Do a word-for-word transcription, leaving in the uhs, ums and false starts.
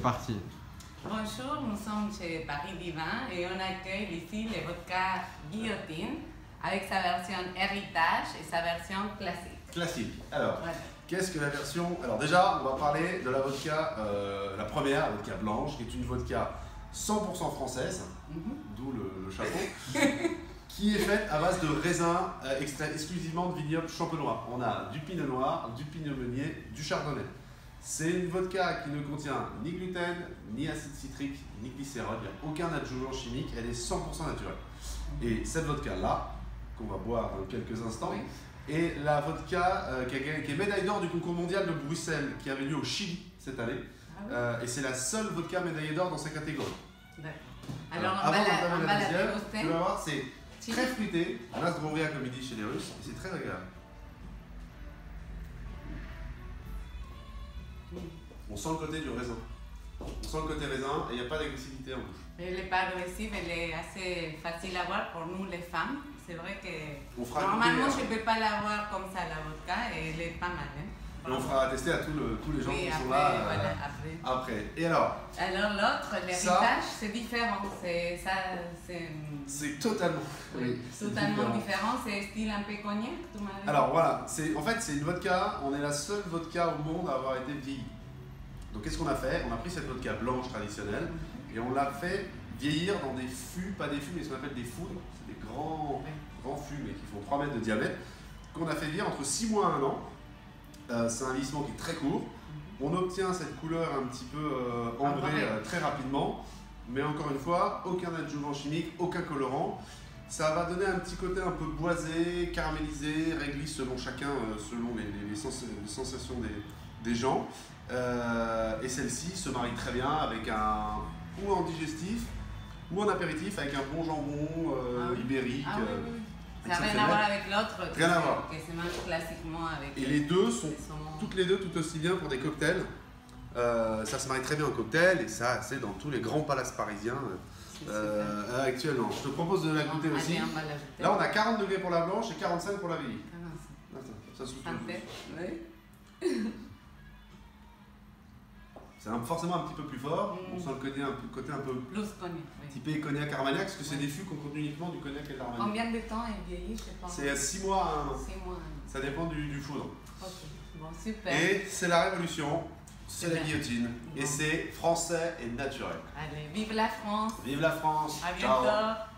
parti. Bonjour, nous sommes chez Paris Divin et on accueille ici le vodka Guillotine avec sa version héritage et sa version classique. Classique. Alors, Voilà. qu'est-ce que la version... Alors déjà, on va parler de la vodka, euh, la première, la vodka blanche, qui est une vodka cent pour cent française, Mm-hmm. d'où le, le chapeau, qui est faite à base de raisins euh, extraits exclusivement de vignobles champenois. On a du pinot noir, du pinot meunier, du chardonnay. C'est une vodka qui ne contient ni gluten, ni acide citrique, ni glycérol, il n'y a aucun adjuvant chimique, elle est cent pour cent naturelle. Et cette vodka-là, qu'on va boire dans quelques instants, Oui. est la vodka euh, qui, a gagné- qui est médaille d'or du concours mondial de Bruxelles, qui avait lieu au Chili cette année. Ah oui. Euh, et c'est la seule vodka médaillée d'or dans sa catégorie. D'accord. Alors, on avant va la, d'entamer on la va la deuxième, déguster. tu vas voir, c'est Chili. très fruité, un Nasdrovia comme il dit chez les Russes, et c'est très agréable. On sent le côté du raisin. On sent le côté raisin et il n'y a pas d'agressivité en bouche. Elle n'est pas agressive, elle est assez facile à boire pour nous les femmes. C'est vrai que On fera normalement goûter, je ne peux pas la boire comme ça la vodka et elle est pas mal. Hein. Et on fera tester à tous, le- tous les gens Oui, qui après, sont là euh, voilà, après. après. Et alors, Alors l'autre, l'héritage, c'est différent. C'est ça, c'est c'est totalement, oui, c'est totalement différent. différent. C'est style un peu cognac, tu m'avais dit. Alors voilà, c'est, en fait c'est une vodka, on est la seule vodka au monde à avoir été vieillie. Donc qu'est-ce qu'on a fait? On a pris cette vodka blanche traditionnelle et on l'a fait vieillir dans des fûts, pas des fûts mais ce qu'on appelle des foudres, c'est des grands, grands fûts mais qui font trois mètres de diamètre, qu'on a fait vieillir entre six mois et un an. Euh, c'est un vieillissement qui est très court. On obtient cette couleur un petit peu euh, ambrée euh, très rapidement, mais encore une fois, aucun adjuvant chimique, aucun colorant. Ça va donner un petit côté un peu boisé, caramélisé, réglisse selon chacun, euh, selon les, les- les sens- les sensations des, des gens. Euh, et celle-ci se marie très bien avec un ou en digestif ou en apéritif avec un bon jambon euh, Ah oui. ibérique. Ah oui, euh, oui, oui. Ça n'a rien à exceptionnel. voir avec l'autre qui, Rien à se- voir. qui se mange classiquement avec Et les deux sont les saumons. toutes les deux tout aussi bien pour des cocktails. Euh, ça se marie très bien en cocktail et ça c'est dans tous les grands palaces parisiens C'est euh, actuellement. Je te propose de la super. goûter Allez, aussi. on va l'ajouter. Là on a quarante degrés pour la blanche et quarante-cinq pour la vieille. Ah, Attends, ça se santé. Oui. C'est un- forcément un petit peu plus fort. Mm. On sent le côté un peu, côté un peu Plus cognac. Oui. typé cognac armagnac parce que c'est Ouais. des fûts qui contiennent uniquement du cognac et de l'armagnac. Combien de temps est vieilli, je sais pas. C'est à six mois à un an. Six mois. Ça dépend du, du foudre. Ok. Bon, super. Et c'est la révolution, c'est la Super. guillotine. Et Bon. c'est français et naturel. Allez, vive la France. Vive la France! À Ciao. bientôt.